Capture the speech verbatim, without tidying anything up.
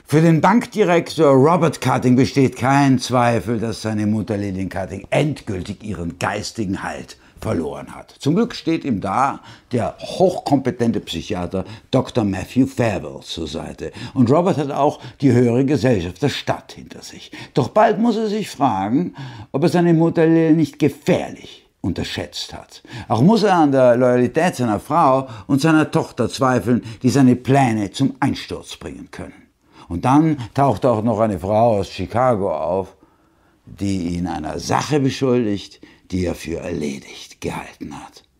Für den Bankdirektor Robert Cutting besteht kein Zweifel, dass seine Mutter Lillian Cutting endgültig ihren geistigen Halt verloren hat. Zum Glück steht ihm da der hochkompetente Psychiater Doktor Matthew Fairwell zur Seite. Und Robert hat auch die höhere Gesellschaft der Stadt hinter sich. Doch bald muss er sich fragen, ob er seine Mutter Lillian nicht gefährlich unterschätzt hat. Auch muss er an der Loyalität seiner Frau und seiner Tochter zweifeln, die seine Pläne zum Einsturz bringen können. Und dann taucht auch noch eine Frau aus Chicago auf, die ihn einer Sache beschuldigt, die er für erledigt gehalten hat.